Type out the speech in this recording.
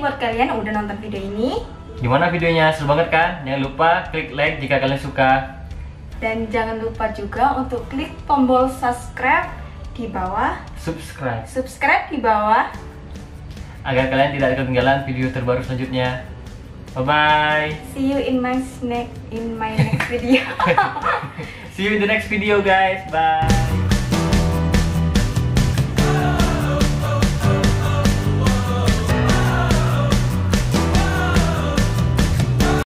buat kalian yang udah nonton video ini. Gimana videonya? Seru banget kan? Jangan lupa klik like jika kalian suka. Dan jangan lupa juga untuk klik tombol subscribe di bawah. Subscribe di bawah. Agar kalian tidak ketinggalan video terbaru selanjutnya. Bye bye. See you in my next video. See you in the next video guys. Bye.